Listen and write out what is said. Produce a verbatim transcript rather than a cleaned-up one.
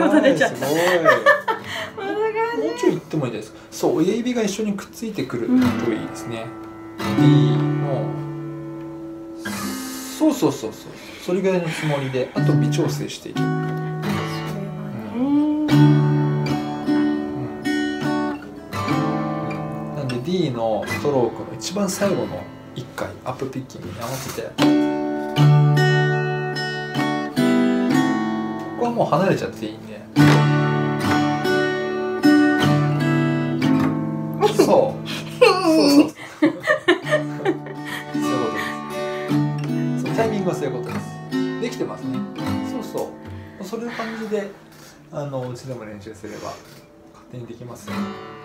た出ちゃった。 すごい。もうちょい行ってもいいです。そう、親指が一緒にくっついてくるといいですね。うん、D のそうそうそうそう、それぐらいのつもりで、あと微調整していく。D のストロークの一番最後のいっかいアップピッキングに合わせて、ここはもう離れちゃっていいんで、そうそうそうそうそういうことです。そう、タイミングはそういうことです。できてますね。そうそう、それの感じであのうちでも練習すれば勝手にできますよ。